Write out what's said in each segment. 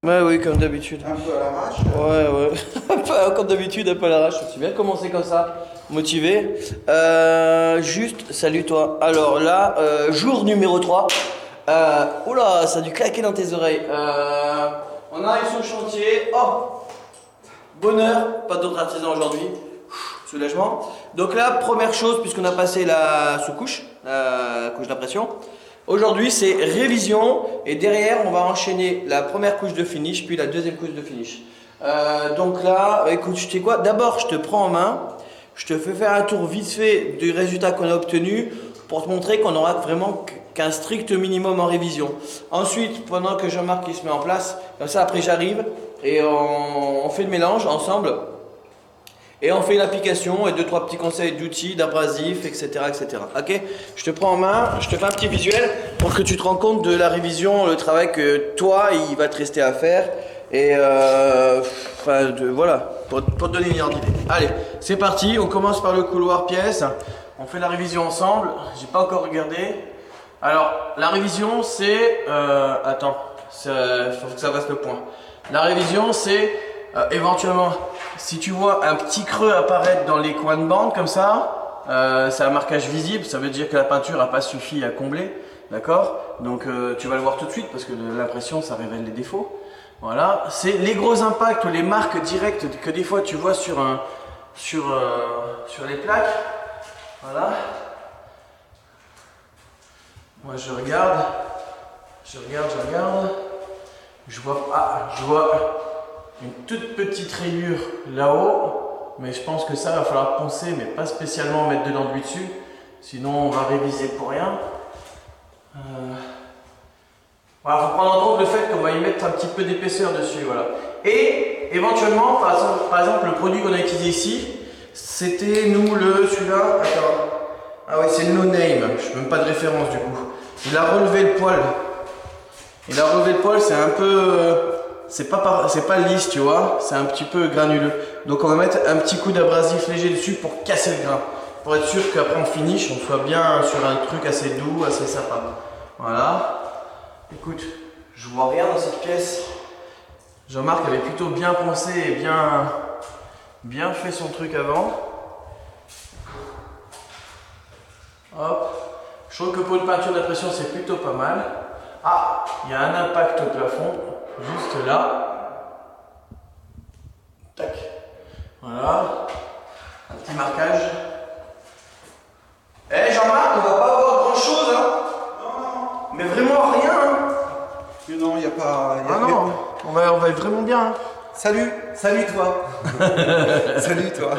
Ouais, oui, comme d'habitude. Un peu à l'arrache. Ouais, ouais. Comme d'habitude, un peu à l'arrache. Tu viens de commencer comme ça, motivé. Juste, salut toi. Alors là, jour numéro 3. Oula, ça a dû claquer dans tes oreilles. On arrive sur le chantier. Oh, bonheur, pas d'autres artisans aujourd'hui. Soulagement. Donc là, première chose, puisqu'on a passé la sous-couche, la couche d'impression. Aujourd'hui, c'est révision et derrière, on va enchaîner la première couche de finish, puis la deuxième couche de finish. Donc là, écoute, tu sais quoi? D'abord, je te prends en main, je te fais faire un tour vite fait du résultat qu'on a obtenu pour te montrer qu'on n'aura vraiment qu'un strict minimum en révision. Ensuite, pendant que Jean-Marc il se met en place, comme ça, après j'arrive et on fait le mélange ensemble. Et on fait une application et 2-3 petits conseils d'outils, d'abrasifs, etc., etc. Ok? Je te prends en main, je te fais un petit visuel pour que tu te rends compte de la révision, le travail que toi, il va te rester à faire. Et voilà, pour te donner une idée. Allez, c'est parti, on commence par le couloir pièce. On fait la révision ensemble, j'ai pas encore regardé. Alors, la révision c'est... attends, faut que ça fasse le point. La révision c'est... éventuellement, si tu vois un petit creux apparaître dans les coins de bande comme ça, c'est un marquage visible, ça veut dire que la peinture n'a pas suffi à combler, d'accord? Donc tu vas le voir tout de suite parce que l'impression ça révèle les défauts. Voilà, c'est les gros impacts ou les marques directes que des fois tu vois sur les plaques. Voilà. Moi je regarde. Je vois une toute petite rayure là-haut, mais je pense que ça va falloir poncer, mais pas spécialement mettre de l'enduit dessus, sinon on va réviser pour rien. Voilà, faut prendre en compte le fait qu'on va y mettre un petit peu d'épaisseur dessus, voilà. Et éventuellement, par exemple, le produit qu'on a utilisé ici, c'était celui-là, attends, ah ouais, c'est le No Name, je n'ai même pas de référence du coup. Il a relevé le poil. C'est un peu... c'est pas lisse, tu vois, c'est un petit peu granuleux. Donc on va mettre un petit coup d'abrasif léger dessus pour casser le grain. Pour être sûr qu'après on finish, on soit bien sur un truc assez doux, assez sympa. Voilà. Écoute, je vois rien dans cette pièce. Jean-Marc avait plutôt bien pensé et bien fait son truc avant. Hop. Je trouve que pour une peinture d'impression c'est plutôt pas mal. Ah, il y a un impact au plafond. Juste là. Tac. Voilà. Un petit marquage. Eh Jean-Marc, on va pas avoir grand chose hein. Non. Mais vraiment rien hein. Non, il n'y a pas... Ah non, on va être vraiment bien hein. Salut toi. Salut toi.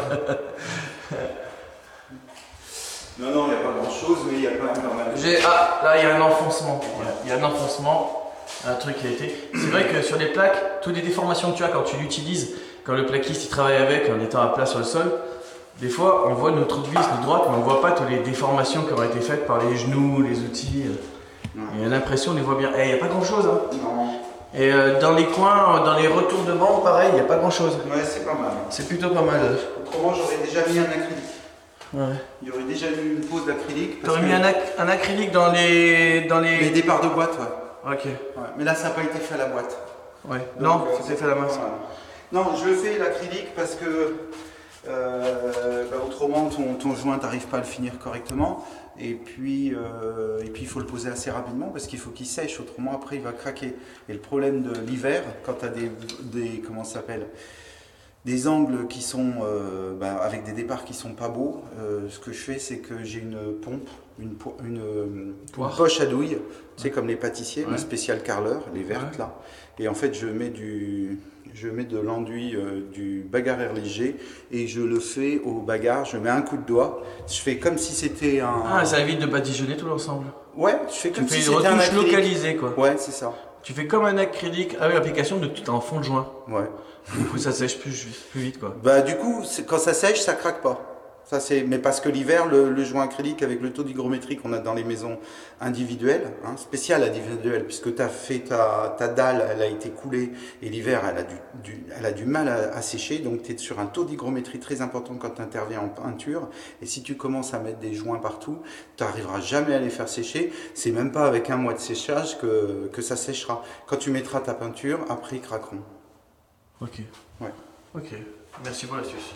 Non, il n'y a pas grand chose, mais il y a quand même pas mal. Ah, là il y a un enfoncement. Il y a un enfoncement. Un truc qui a été. C'est vrai que sur les plaques, toutes les déformations que tu as quand tu l'utilises, quand le plaquiste il travaille avec en étant à plat sur le sol, des fois on voit notre vis, notre droite, mais on voit pas toutes les déformations qui ont été faites par les genoux, les outils. Et l'impression on les voit bien. Il n'y a pas grand chose. Hein. Non. Et dans les coins, dans les retours de bande, pareil, il n'y a pas grand chose. Ouais, c'est pas mal. C'est plutôt pas mal. Autrement, j'aurais déjà mis un acrylique. Ouais. Il y aurait déjà eu une pose d'acrylique. T'aurais mis un acrylique dans les... Les départs de boîte, ouais. Ok. Ouais, mais là, ça n'a pas été fait à la boîte. Ouais. Donc, non, c'était fait à la main. Voilà. Non, je le fais l'acrylique parce que autrement, ton joint, tu n'arrives pas à le finir correctement. Et puis, il faut le poser assez rapidement parce qu'il faut qu'il sèche. Autrement, après, il va craquer. Et le problème de l'hiver, quand tu as comment ça s'appelle, des angles qui sont avec des départs qui sont pas beaux, ce que je fais, c'est que j'ai une pompe, une poche à douille, tu sais, comme les pâtissiers, le spécial Carler, les vertes là. Et en fait, je mets de l'enduit du bagarre léger et je le fais au bagarre. Je mets un coup de doigt. Je fais comme si c'était un. Ah, ça évite de badigeonner tout l'ensemble. Ouais, je fais comme si c'était un c'était un retouche acrylique. localisée quoi. Ouais, c'est ça. Tu fais comme un acrylique avec l'application de tout en fond de joint. Ouais. Du coup, ça sèche plus vite quoi. Bah du coup, quand ça sèche, ça craque pas. Ça, mais parce que l'hiver, le joint acrylique avec le taux d'hygrométrie qu'on a dans les maisons individuelles, hein, spéciales individuelles, puisque tu as fait ta dalle, elle a été coulée, et l'hiver, elle a du mal à sécher, donc tu es sur un taux d'hygrométrie très important quand tu interviens en peinture, et si tu commences à mettre des joints partout, tu n'arriveras jamais à les faire sécher, c'est même pas avec un mois de séchage que ça séchera. Quand tu mettras ta peinture, après ils craqueront. Ok. Ouais. Ok, merci pour l'astuce.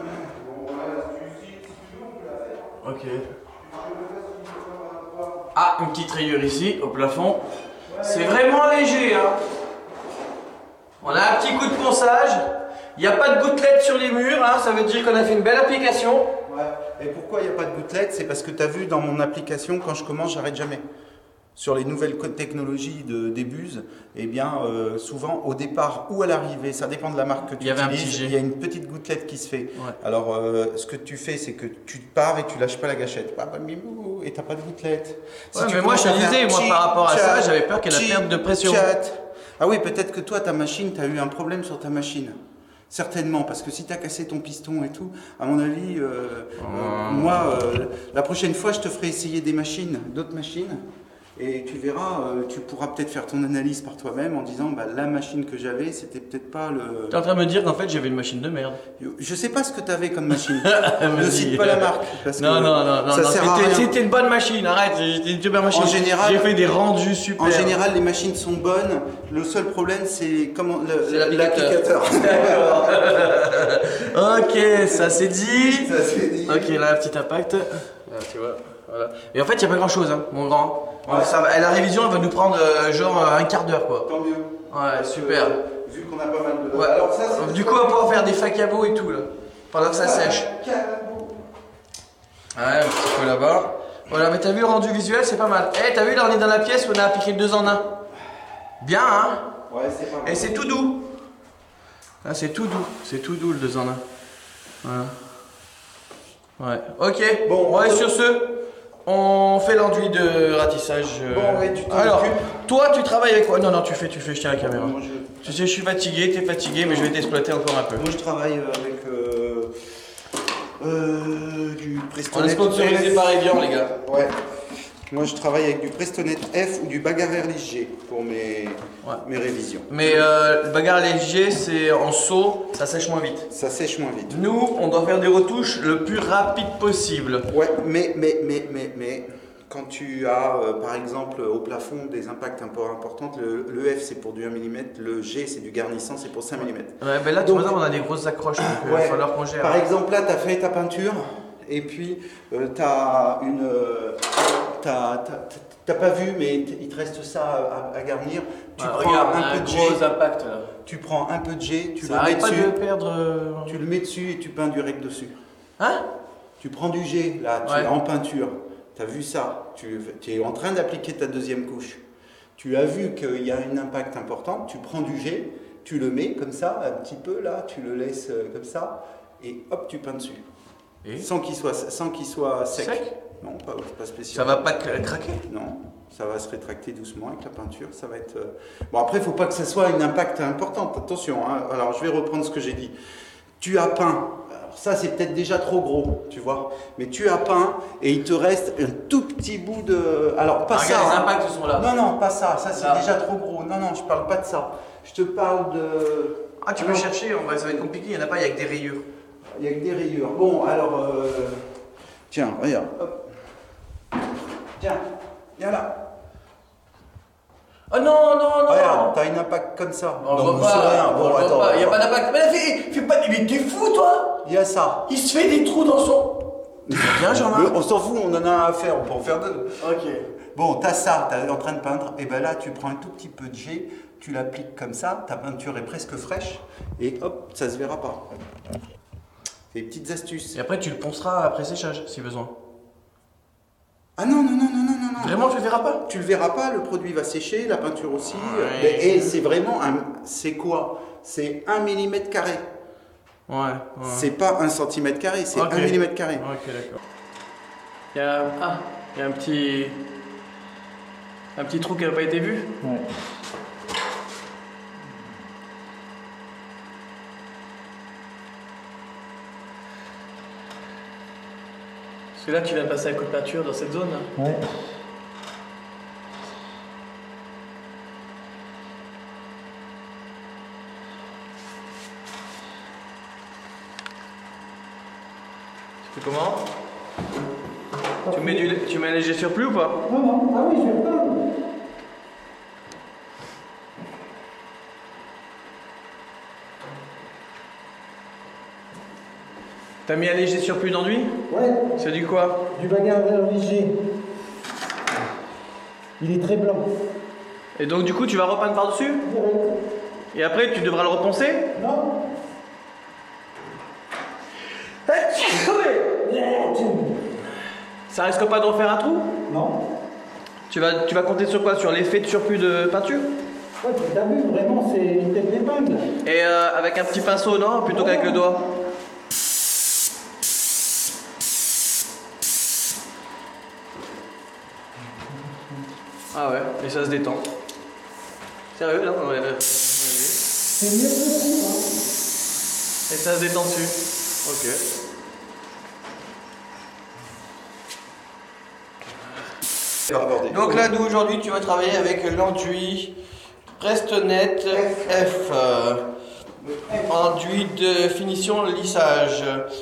Ok. Ah, une petite rayure ici, au plafond. C'est vraiment léger, hein. On a un petit coup de ponçage. Il n'y a pas de gouttelettes sur les murs, hein. Ça veut dire qu'on a fait une belle application. Ouais. Et pourquoi il n'y a pas de gouttelettes? C'est parce que tu as vu dans mon application, quand je commence, j'arrête jamais. Sur les nouvelles technologies des buses, eh bien, souvent au départ ou à l'arrivée, ça dépend de la marque que tu utilises, il y a une petite gouttelette qui se fait. Ouais. Alors, ce que tu fais, c'est que tu pars et tu lâches pas la gâchette. Et tu n'as pas de gouttelette. Si ouais, mais moi, je te disais, moi, par rapport à ça, j'avais peur qu'elle perde de pression. Ah oui, peut-être que toi, ta machine, tu as eu un problème sur ta machine. Certainement, parce que si tu as cassé ton piston et tout, à mon avis, moi, la prochaine fois, je te ferai essayer des machines, d'autres machines. Et tu verras, tu pourras peut-être faire ton analyse par toi-même en disant bah, la machine que j'avais, c'était peut-être pas le. T'es en train de me dire qu'en fait j'avais une machine de merde. Je sais pas ce que t'avais comme machine. Ne cite pas la marque. Parce non, que c'était une bonne machine, arrête, c'était une super machine. En général, j'ai fait des rendus super. En général, les machines sont bonnes. Le seul problème, c'est comment l'applicateur. D'accord. Ok, ça c'est dit. Ça c'est dit. Ok, là, un petit impact. Là, tu vois. Voilà. Et en fait, il n'y a pas grand chose, hein, mon grand. Ouais. La révision, elle va nous prendre genre un quart d'heure, quoi. Tant mieux. Ouais, super. Vu qu'on a pas mal de. Ouais. Alors, ça, du coup, on va pouvoir faire des facabos et tout, là. Pendant que ça sèche. Ouais, un petit peu là-bas. Voilà, mais t'as vu le rendu visuel, c'est pas mal. Eh, t'as vu, là, on est dans la pièce où on a appliqué le 2 en 1. Bien, hein? Ouais, c'est pas mal. Et c'est tout doux. Ah, c'est tout doux. C'est tout doux, le 2 en 1. Voilà. Ouais. Ok. Bon, ouais, sur ce. On fait l'enduit de ratissage. Bon, ouais, alors, toi, tu travailles avec quoi? Non, tu fais, je tiens la caméra. Moi, tu sais, je suis fatigué, t'es fatigué, mais je vais t'exploiter encore un peu. Moi, je travaille avec du Prestonet. On est sponsorisé par Evian, les gars. Ouais. Moi, je travaille avec du Prestonet F ou du Bagarre G pour mes révisions. Mais le Bagarre G, c'est en seau, ça sèche moins vite. Ça sèche moins vite. Nous, on doit faire des retouches le plus rapide possible. Ouais, mais quand tu as, par exemple, au plafond des impacts un peu importants, le F c'est pour du 1 mm, le G c'est du garnissant, c'est pour 5 mm. Ouais, ben là, tu vois, on a des grosses accroches, donc il va falloir qu'on gère. Par exemple, là, tu as fait ta peinture, et puis t'as pas vu, mais il te reste ça à garnir. Tu prends regarde, un peu de G. Gros impact là. Tu prends un peu de G, tu ça le mets dessus. Pas de perdre. Tu le mets dessus et tu peins du rec dessus. Hein? Tu prends du G là, tu es en peinture. Tu as vu ça. Tu es en train d'appliquer ta deuxième couche. Tu as vu qu'il y a un impact important. Tu prends du G, tu le mets comme ça, un petit peu là, tu le laisses comme ça, et hop, tu peins dessus. Et sans qu'il soit sec. Non, pas spécial. Ça va pas craquer? Non, ça va se rétracter doucement avec la peinture. Ça va être. Bon, après, il ne faut pas que ce soit un impact important. Attention, hein. Alors je vais reprendre ce que j'ai dit. Tu as peint. Alors, ça, c'est peut-être déjà trop gros, tu vois. Mais tu as peint et il te reste un tout petit bout de. Alors, pas ça. Les impacts sont là. Non, pas ça. Ça, c'est déjà trop gros. Non, je parle pas de ça. Je te parle de. Ah, tu peux chercher, ça va être compliqué. Il n'y en a pas, il y a que des rayures. Il y a que des rayures. Bon, alors. Tiens, regarde. Hop. Tiens, viens là. Oh non. Regarde, t'as un impact comme ça. On voit pas. Rien. Bon, attends. Il n'y a pas d'impact. Mais là, fais pas des. T'es fou, toi? Il y a ça. Il se fait des trous dans son. Bien, Jean-Marc. On s'en fout, on en a un à faire, on peut en faire deux. Ok. Bon, t'as ça, t'es en train de peindre. Et ben là, tu prends un tout petit peu de G, tu l'appliques comme ça, ta peinture est presque fraîche, et hop, ça se verra pas. C'est des petites astuces. Et après, tu le ponceras après séchage, si besoin. Ah non. Vraiment, tu le verras pas? Tu le verras pas, le produit va sécher, la peinture aussi. Ouais. Et c'est vraiment c'est quoi? C'est 1 mm carré. Ouais. C'est pas 1 cm carré, c'est 1 mm carré. Ok, d'accord. Il y a un petit trou qui n'a pas été vu. Ouais. Parce que là, tu viens de passer un coup de peinture dans cette zone. Là. Ouais. Tu fais comment? Tu mets un léger surplus ou pas? Non, non, ah oui, je vais pas. T'as mis un léger surplus d'enduit? Ouais, C'est du quoi? du bagarre léger. Il est très blanc. Et donc du coup, tu vas repeindre par-dessus? Et après, tu devras le reponcer? Non. Ça risque pas de refaire un trou? Non. Tu vas compter sur quoi? Sur l'effet de surplus de peinture? Ouais, t'as vu, vraiment, c'est une tête d'épingle. Et avec un petit pinceau, non? Plutôt qu'avec le doigt? Ah ouais, et ça se détend. Sérieux, là? Ouais, C'est mieux que tout, hein. Et ça se détend dessus. Ok. Donc là, nous aujourd'hui, tu vas travailler avec l'enduit Prestonet F. Enduit de finition lissage.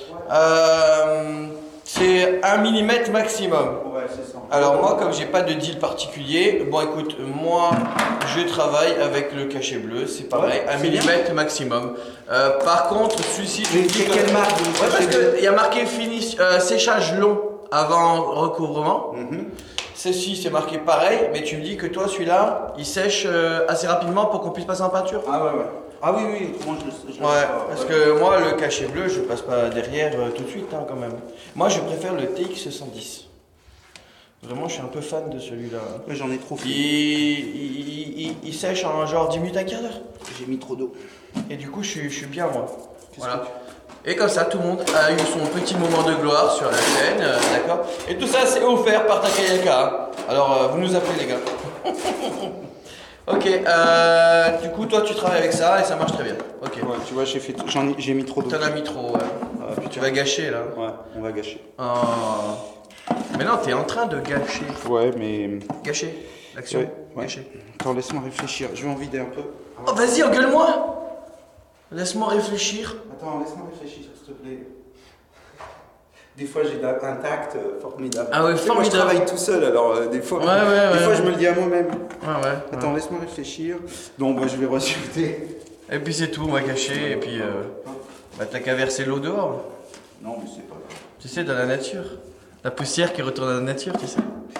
C'est 1 mm maximum. Ouais, c'est ça. Alors moi, comme j'ai pas de deal particulier, bon écoute, moi je travaille avec le cachet bleu, c'est pareil, Ouais, 1 c'est bien. mm maximum. Par contre, celui-ci, je Mais dis que- quelle marque de Ouais, parce cachet bleu qu'il y a marqué séchage long avant recouvrement. Mhm. Ceci, c'est marqué pareil, mais tu me dis que toi, celui-là, il sèche assez rapidement pour qu'on puisse passer en peinture. Ah ouais, ouais. Ah oui, oui, autrement je le Ouais, laisse pas, parce ouais. que moi, le cachet bleu, je passe pas derrière tout de suite, hein, quand même. Moi, je préfère le TX110. Vraiment, je suis un peu fan de celui-là. Ouais, j'en ai trop fait. Il sèche en genre 10 minutes, un quart d'heure. J'ai mis trop d'eau. Et du coup, je suis bien, moi. Qu'est-ce Voilà. que Et comme ça, tout le monde a eu son petit moment de gloire sur la chaîne, d'accord? Et tout ça, c'est offert par Takayaka. Hein. Alors, vous nous appelez, les gars. Ok, du coup, toi, tu travailles avec ça et ça marche très bien. Ok. Ouais, tu vois, j'ai mis trop d'eau. T'en as mis trop, ouais. Ah, Tu vas gâcher, là. Ouais, on va gâcher. Oh. Mais non, t'es en train de gâcher. Ouais, mais. Gâcher. L'action. Ouais, ouais. Gâcher. Attends, laisse-moi réfléchir. Je vais en vider un peu. Oh, vas-y, engueule-moi! Laisse-moi réfléchir. Attends, laisse-moi réfléchir, s'il te plaît. Des fois, j'ai un tact formidable. Ah ouais, Tu sais, moi, je formidable. travaille tout seul, alors des fois, Ouais, des fois ouais. je me le dis à moi-même. Ouais, ouais. Attends, laisse-moi réfléchir. Donc, moi, je vais rejeter. Et puis c'est tout, on va gâcher. Et puis, bah, t'as qu'à verser l'eau dehors. Non, mais c'est pas grave. Tu sais, dans la nature. La poussière qui retourne à la nature, tu sais.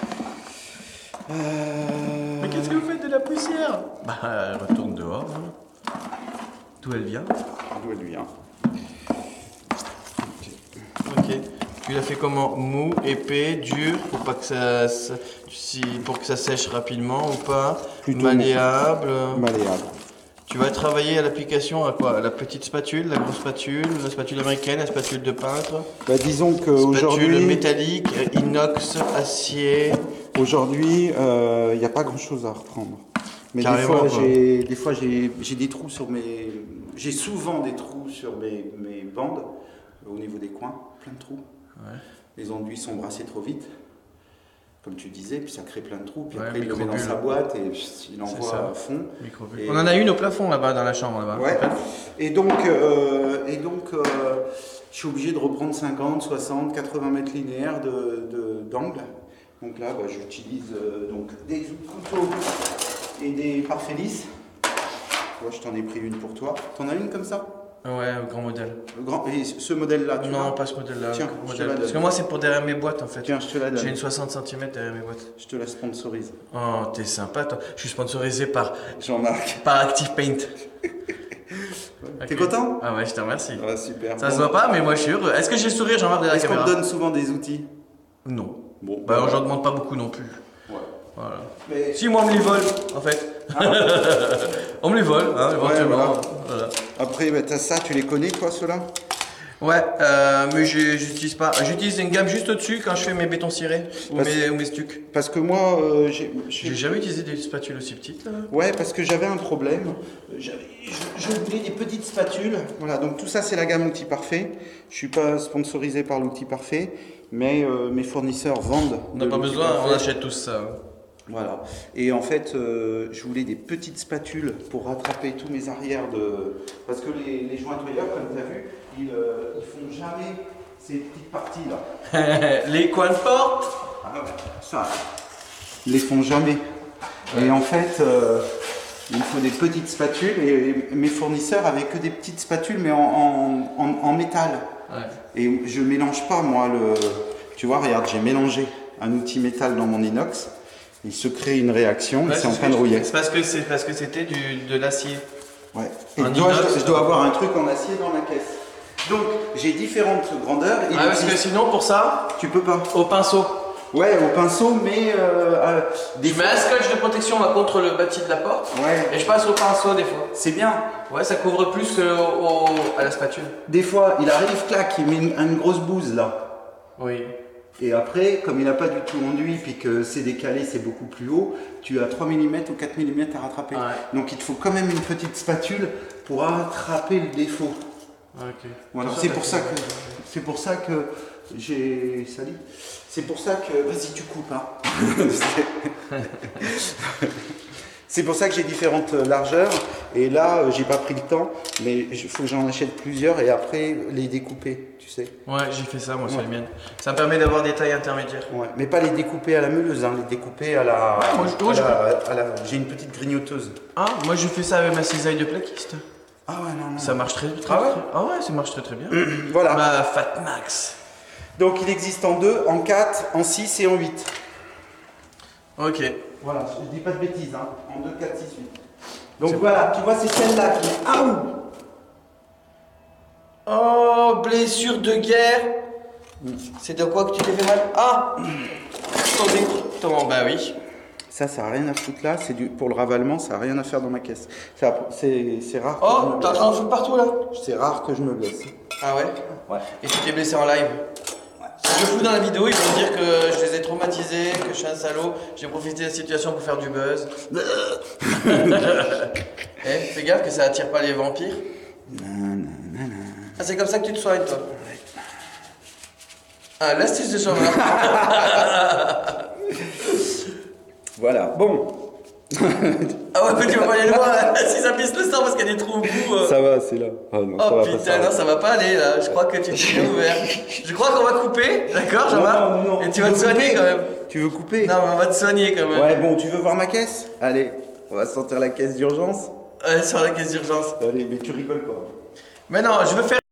Mais qu'est-ce que vous faites de la poussière? Bah, elle retourne dehors. Hein. D'où elle vient? D'où elle vient? Ok. Tu l'as fait comment? Mou, épais, dur, pour pas que pour que ça sèche rapidement ou pas? Plutôt Malléable. Malléable. Tu vas travailler à l'application à quoi? La petite spatule, la grosse spatule, la spatule américaine, la spatule de peintre, Bah, disons spatule qu'aujourd'hui, métallique, inox, acier. aujourd'hui, il n'y a pas grand-chose à reprendre. Mais Carrément, quoi. des fois, j'ai des trous sur mes. J'ai souvent des trous sur mes bandes, au niveau des coins, plein de trous. Ouais. Les enduits sont brassés trop vite, comme tu disais, puis ça crée plein de trous. Puis Ouais, après, il le met dans microbulle. sa boîte et il C'est envoie ça. à fond. Microbulle. Et- On en a une au plafond là-bas dans la chambre là-bas. Ouais. Et donc, je suis obligé de reprendre 50, 60, 80 mètres linéaires d'angle. Donc là, bah, j'utilise donc des couteaux et des parfaits lisses. Ouais, je t'en ai pris une pour toi. T'en as une comme ça? Ouais, au grand modèle. Le grand, et ce modèle-là, tu Non, vois? pas ce modèle-là. Tiens, grand je te modèle. la Parce donne. que moi, c'est pour derrière mes boîtes en fait. Tiens, je te la J'ai donne. une 60 cm derrière mes boîtes. Je te la sponsorise. Oh, t'es sympa toi. Je suis sponsorisé par Jean-Marc. Active Paint. T'es Ok. content? Ah ouais, je te remercie. Ouais, super. Ça se voit pas, mais moi je suis heureux. Est-ce que j'ai le sourire, Jean-Marc, derrière la Est-ce qu'on caméra? te donne souvent des outils? Non. Bon, Bah, j'en demande pas beaucoup non plus. Ouais. Voilà. Mais Si, moi, on me les vole, en fait. On me les vole, hein, éventuellement. voilà. Voilà. après, bah, t'as ça, tu les connais, toi, ceux-là? Ouais, mais j'utilise pas. J'utilise une gamme juste au-dessus quand je fais mes bétons cirés ou mes stucs. Parce que moi, J'ai jamais utilisé des spatules aussi petites là. Ouais, parce que j'avais un problème. Je voulais des petites spatules. Voilà, donc tout ça, c'est la gamme Outil Parfait. Je suis pas sponsorisé par l'Outil Parfait, mais mes fournisseurs vendent. On n'a pas besoin, on achète tous ça. Voilà. Et en fait, je voulais des petites spatules pour rattraper tous mes arrières de. Parce que les jointoyeurs, comme tu as vu, ils font jamais ces petites parties là. Les coins de porte. Ah ouais, ça, ils les font jamais. Et en fait, il me faut des petites spatules et mes fournisseurs avaient que des petites spatules mais en métal. Ouais. Et je mélange pas moi le. Tu vois, regarde, j'ai mélangé un outil métal dans mon inox. Il se crée une réaction et c'est en train de rouiller. C'est parce que c'était de l'acier. Ouais. Et je dois avoir un truc en acier dans la caisse. Donc j'ai différentes grandeurs. Ah, parce que sinon pour ça, tu peux pas. Au pinceau. Ouais, au pinceau, mais je mets un scotch de protection là, contre le bâti de la porte. Ouais. Et je passe au pinceau des fois. C'est bien. Ouais, ça couvre plus que à la spatule. Des fois, il arrive, clac, il met une grosse bouse là. Oui. Et après, comme il n'a pas du tout enduit, puis que c'est décalé, c'est beaucoup plus haut, tu as 3 mm ou 4 mm à rattraper. Ouais. Donc il te faut quand même une petite spatule pour rattraper le défaut. Ok. Voilà. C'est pour ça que j'ai sali. C'est pour ça que. Vas-y, tu coupes, hein. C'est pour ça que j'ai différentes largeurs. Et là, j'ai pas pris le temps, mais il faut que j'en achète plusieurs et après les découper, tu sais. Ouais, j'ai fait ça moi sur les miennes. Ça me permet d'avoir des tailles intermédiaires. Ouais, mais pas les découper à la meuleuse, hein, les découper à la. J'ai une petite grignoteuse. Ah, moi je fais ça avec ma cisaille de plaquiste. Ah ouais, non. Ça marche très ah ouais Ah ouais, ça marche très bien. Voilà. Ma Fat Max. Donc il existe en 2, en 4, en 6 et en 8. Ok. Voilà, je dis pas de bêtises, hein. En 2, 4, 6, 8. Donc voilà, tu vois, c'est celle-là qui est. Oh, blessure de guerre. C'est de quoi que tu t'es fait mal? Ah, ton bah oui. Ça n'a rien à foutre là, pour le ravalement, ça n'a rien à faire dans ma caisse. C'est rare. Oh, t'es en train de foutre partout là? C'est rare que je me blesse. Ah ouais? Ouais. Et tu t'es blessé en live? Si je fous dans la vidéo, ils vont dire que je les ai traumatisés, que je suis un salaud, j'ai profité de la situation pour faire du buzz. Eh, fais gaffe que ça attire pas les vampires. Ah, c'est comme ça que tu te soignes, toi? Ah, l'astuce de chômage. Voilà, bon. Ah ouais, mais tu vas pas aller loin là. Si ça pisse le sang parce qu'il y a des trous au bout. Ça va, c'est là. Oh, non, oh putain, non, ça va pas aller là. Je crois que tu t'es bien ouvert. Je crois qu'on va couper, d'accord, Jean-Marc? Non. Et tu vas te soigner quand même. Tu veux couper? Non, mais on va te soigner quand même. Ouais, bon, tu veux voir ma caisse? Allez, on va sortir la caisse d'urgence. Ouais, sur la caisse d'urgence. Allez, mais tu rigoles pas. Mais non, je veux faire.